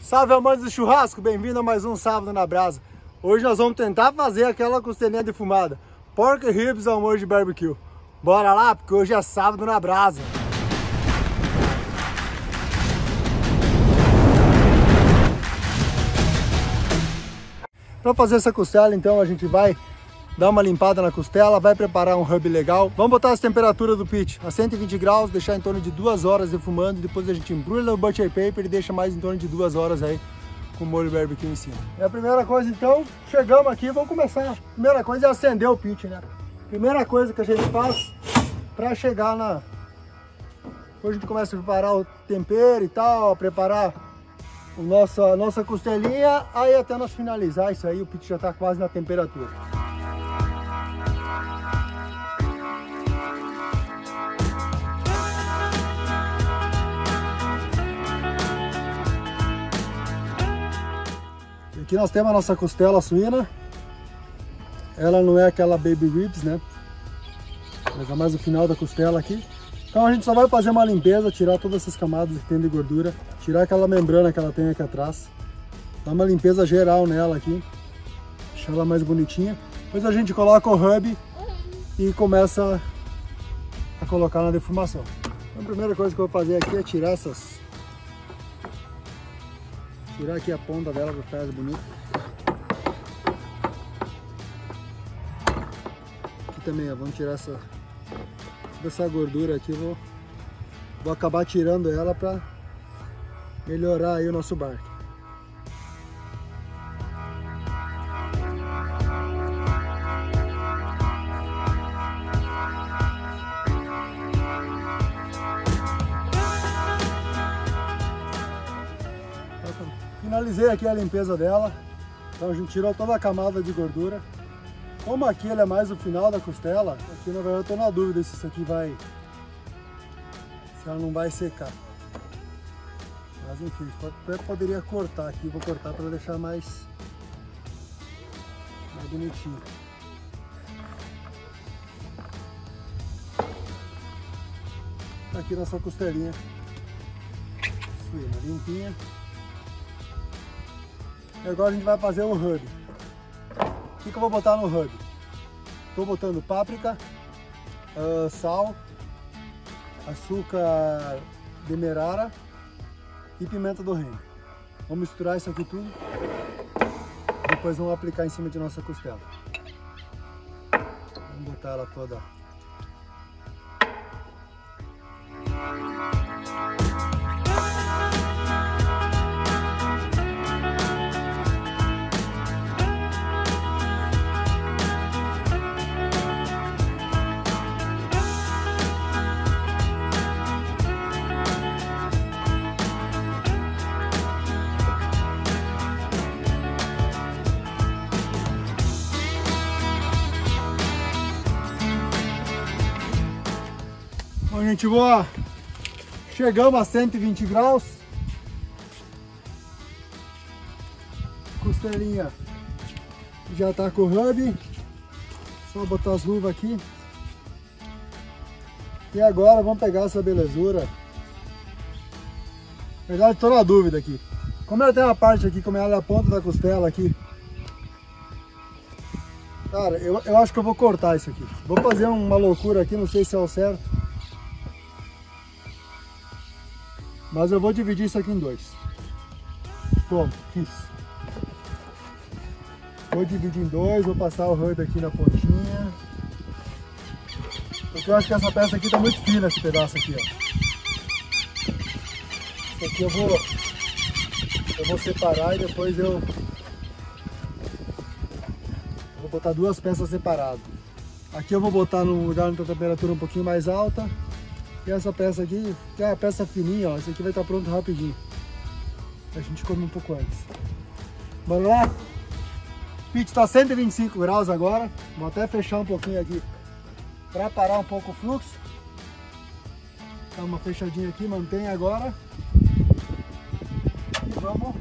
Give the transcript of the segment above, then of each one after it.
Salve amantes do churrasco, bem-vindo a mais um Sábado na Brasa. Hoje nós vamos tentar fazer aquela costelinha defumada, pork ribs ao molho de barbecue. Bora lá, porque hoje é Sábado na Brasa. Para fazer essa costela, então, a gente vai dar uma limpada na costela, vai preparar um rub legal. Vamos botar as temperaturas do pit a 120 graus, deixar em torno de 2 horas defumando. Depois a gente embrulha no butcher paper e deixa mais em torno de 2 horas aí com o molho barbecue em cima. É a primeira coisa, então, chegamos aqui e vamos começar. A primeira coisa é acender o pit, né? Primeira coisa que a gente faz para chegar na... Hoje a gente começa a preparar o tempero e tal, preparar a nossa costelinha, aí até nós finalizar isso aí, o pit já está quase na temperatura. Aqui nós temos a nossa costela suína. Ela não é aquela baby ribs, né? Mas é mais o final da costela aqui. Então a gente só vai fazer uma limpeza, tirar todas essas camadas que tem de gordura, tirar aquela membrana que ela tem aqui atrás, dar uma limpeza geral nela aqui, deixar ela mais bonitinha. Depois a gente coloca o rub e começa a colocar na defumação. Então a primeira coisa que eu vou fazer aqui é tirar aqui a ponta dela para ficar mais bonito. Aqui também, ó, vamos tirar essa gordura aqui, vou acabar tirando ela para melhorar aí o nosso barco. Finalizei aqui a limpeza dela, então a gente tirou toda a camada de gordura. Como aqui ele é mais o final da costela, aqui na verdade eu estou na dúvida se isso aqui se ela não vai secar. Mas enfim, até poderia cortar aqui, vou cortar para deixar mais bonitinho. Aqui nossa costelinha suína, limpinha. E agora a gente vai fazer o rub. O que eu vou botar no rub? Estou botando páprica, sal, açúcar demerara e pimenta do reino. Vamos misturar isso aqui tudo. Depois vamos aplicar em cima de nossa costela. Vamos botar ela toda. Bom, gente, chegamos a 120 graus. Costelinha já tá com o rub. Só botar as luvas aqui. E agora vamos pegar essa belezura. Na verdade, estou na dúvida aqui. Como ela tem uma parte aqui, como ela é a ponta da costela aqui. Cara, eu acho que eu vou cortar isso aqui. Vou fazer uma loucura aqui, não sei se é o certo. Mas eu vou dividir isso aqui em dois. Pronto, fiz. Vou dividir em dois, vou passar o rub aqui na pontinha. Porque eu acho que essa peça aqui tá muito fina, esse pedaço aqui, ó. Isso aqui eu vou separar e depois eu vou botar duas peças separadas. Aqui eu vou botar num lugar com temperatura um pouquinho mais alta. E essa peça aqui, que é uma peça fininha, ó, esse aqui vai estar pronto rapidinho. A gente come um pouco antes. Bora lá? O pit está 125 graus agora. Vou até fechar um pouquinho aqui para parar um pouco o fluxo. Dá uma fechadinha aqui, mantém agora. E vamos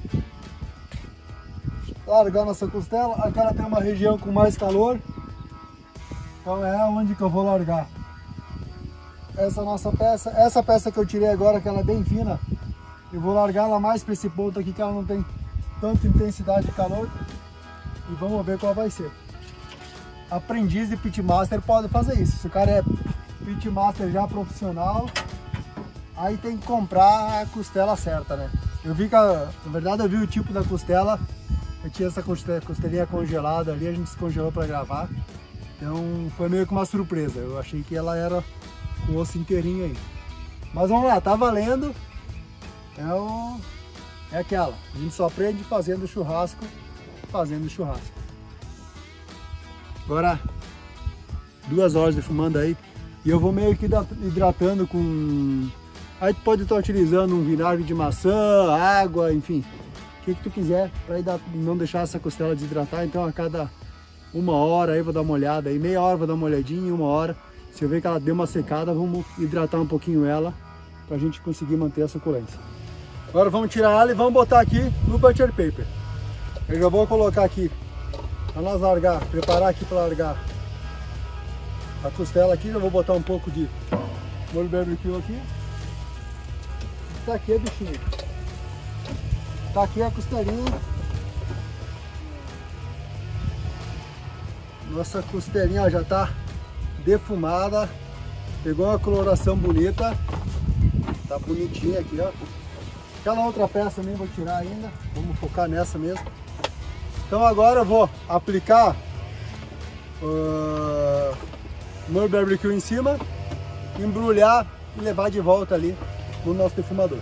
largar nossa costela. Aqui ela tem uma região com mais calor. Então é onde que eu vou largar. Essa nossa peça, essa peça que eu tirei agora, que ela é bem fina, Eu vou largar ela mais para esse ponto aqui que ela não tem tanta intensidade de calor. E vamos ver qual vai ser. Aprendiz de pitmaster pode fazer isso. Se o cara é pitmaster já profissional, aí tem que comprar a costela certa, né? Eu vi que, na verdade, eu vi o tipo da costela. Eu tinha essa costelinha congelada ali, a gente descongelou para gravar. Então foi meio que uma surpresa. Eu achei que ela era com o osso inteirinho aí. Mas vamos lá, tá valendo. É aquela. A gente só aprende fazendo churrasco. Agora 2 horas defumando aí. E eu vou meio que hidratando com... Aí tu pode estar utilizando um vinagre de maçã, água, enfim. O que tu quiser para não deixar essa costela desidratar. Então a cada 1 hora aí vou dar uma olhada. Aí meia hora vou dar uma olhadinha, 1 hora. Se eu ver que ela deu uma secada, vamos hidratar um pouquinho ela. Pra gente conseguir manter a suculência. Agora vamos tirar ela e vamos botar aqui no butcher paper. Eu já vou colocar aqui para nós largar, preparar aqui para largar a costela aqui. Já vou botar um pouco de molho barbecue aqui. Tá aqui, bichinho. Tá aqui a costelinha. Nossa costelinha ó, já tá defumada. Pegou uma coloração bonita. Tá bonitinha aqui, ó. Aquela outra peça nem vou tirar ainda. Vamos focar nessa mesmo. Então agora eu vou aplicar molho barbecue em cima, embrulhar e levar de volta ali no nosso defumador.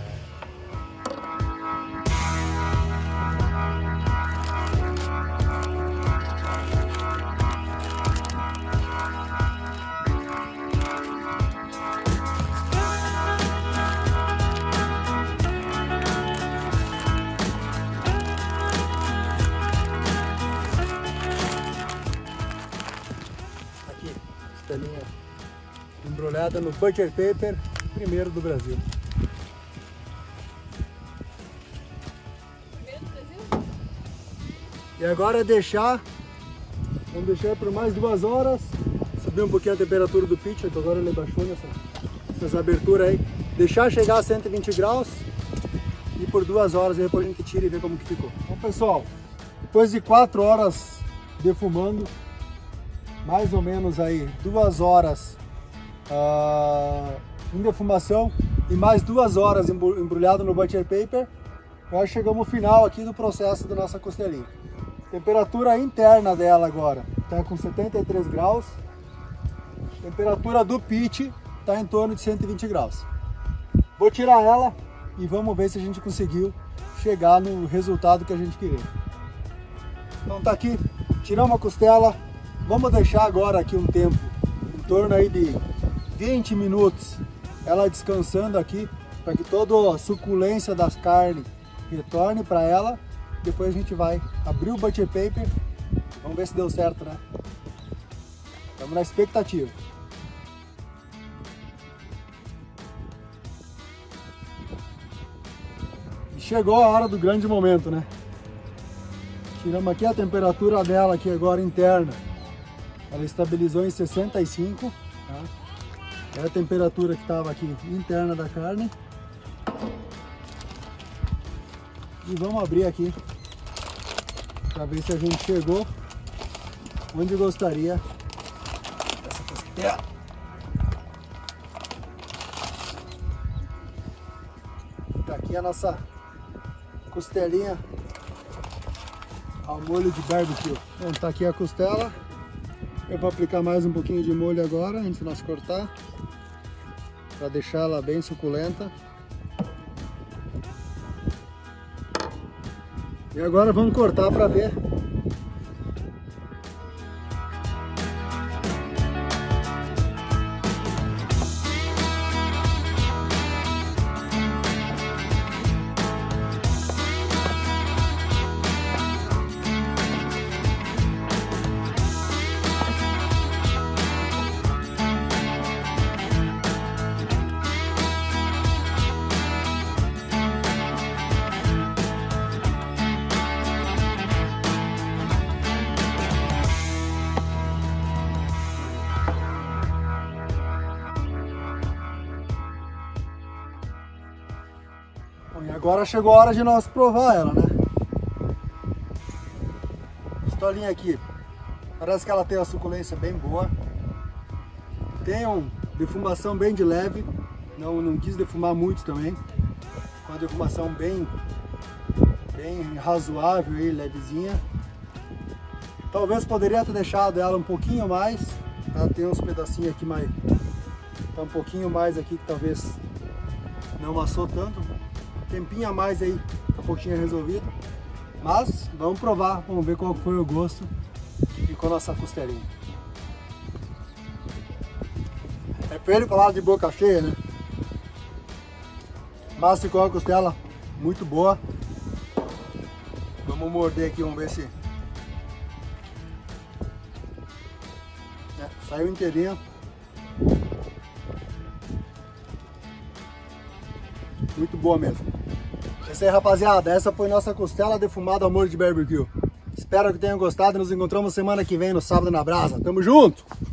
Costelinha embrulhada no butcher paper, primeiro do Brasil. E agora vamos deixar por mais 2 horas, subir um pouquinho a temperatura do pitch, que agora ele baixou nessas aberturas aí. Deixar chegar a 120 graus e por 2 horas aí depois a gente tira e vê como que ficou. Bom pessoal, depois de 4 horas defumando, mais ou menos aí 2 horas em defumação e mais 2 horas embrulhado no butcher paper, nós chegamos ao final aqui do processo da nossa costelinha. Temperatura interna dela agora está com 73 graus, temperatura do pitch está em torno de 120 graus. Vou tirar ela e vamos ver se a gente conseguiu chegar no resultado que a gente queria. Então tá aqui, tiramos a costela. Vamos deixar agora aqui um tempo, em torno aí de 20 minutos, ela descansando aqui, para que toda a suculência das carnes retorne para ela. Depois a gente vai abrir o butcher paper, vamos ver se deu certo, né? Estamos na expectativa. E chegou a hora do grande momento, né? Tiramos aqui a temperatura dela aqui agora interna. Ela estabilizou em 65, tá? É a temperatura que estava aqui interna da carne. E vamos abrir aqui para ver se a gente chegou onde gostaria dessa costela. Tá aqui a nossa costelinha ao molho de barbecue. Então tá aqui a costela. Eu vou aplicar mais um pouquinho de molho agora, antes de nós cortar, para deixar ela bem suculenta. E agora vamos cortar para ver. Agora chegou a hora de nós provar ela, né? Costelinha aqui, parece que ela tem uma suculência bem boa. Tem uma defumação bem de leve, não quis defumar muito também. Uma defumação bem razoável e levezinha. Talvez poderia ter deixado ela um pouquinho mais, tá? Tem uns pedacinhos aqui mais, tá um pouquinho mais aqui que talvez não amassou tanto. Tempinho a mais aí, tá um pouquinho resolvido. Mas vamos provar, vamos ver qual foi o gosto que ficou nossa costelinha. É pelo colado de boca cheia, né? Mas ficou uma costela muito boa. Vamos morder aqui, vamos ver se... saiu inteirinha. Muito boa mesmo. É isso aí, rapaziada. Essa foi nossa costela defumada ao molho de barbecue. Espero que tenham gostado e nos encontramos semana que vem no Sábado na Brasa. Tamo junto!